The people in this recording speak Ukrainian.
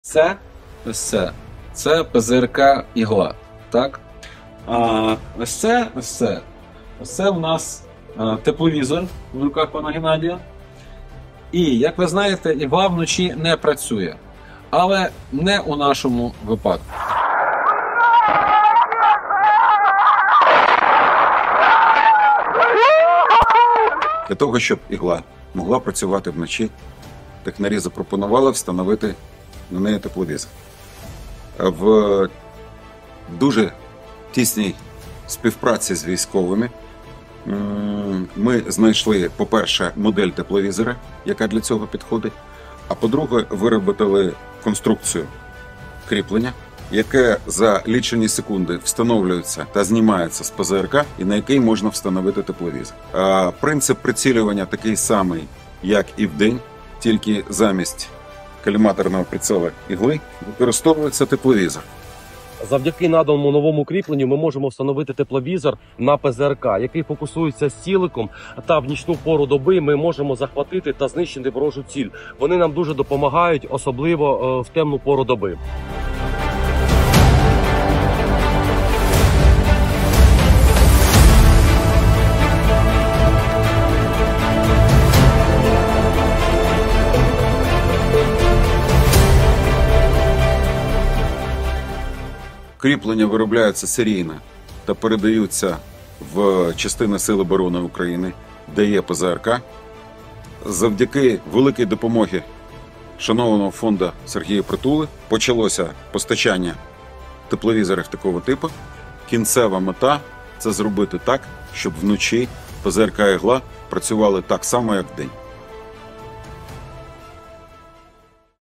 Це ось це. Це ПЗРК ігла. Так? А ось це, ось це. Ось це у нас тепловізор в руках пана Геннадія. І, як ви знаєте, ігла вночі не працює. Але не у нашому випадку. Для того, щоб ігла могла працювати вночі, технарі запропонували встановити на неї тепловізор. В дуже тісній співпраці з військовими ми знайшли, по-перше, модель тепловізора, яка для цього підходить, а по-друге, виробили конструкцію кріплення, яке за лічені секунди встановлюється та знімається з ПЗРК і на який можна встановити тепловізор. Принцип прицілювання такий самий, як і вдень, тільки замість коліматорного прицілу ігли використовується тепловізор. Завдяки наданому новому кріпленню ми можемо встановити тепловізор на ПЗРК, який фокусується з ціликом, та в нічну пору доби ми можемо захватити та знищити ворожу ціль. Вони нам дуже допомагають, особливо в темну пору доби. Кріплення виробляються серійно та передаються в частини Сил оборони України, де є ПЗРК. Завдяки великій допомоги шанованого фонду Сергія Притули почалося постачання тепловізорів такого типу. Кінцева мета – це зробити так, щоб вночі ПЗРК ігла працювали так само, як вдень.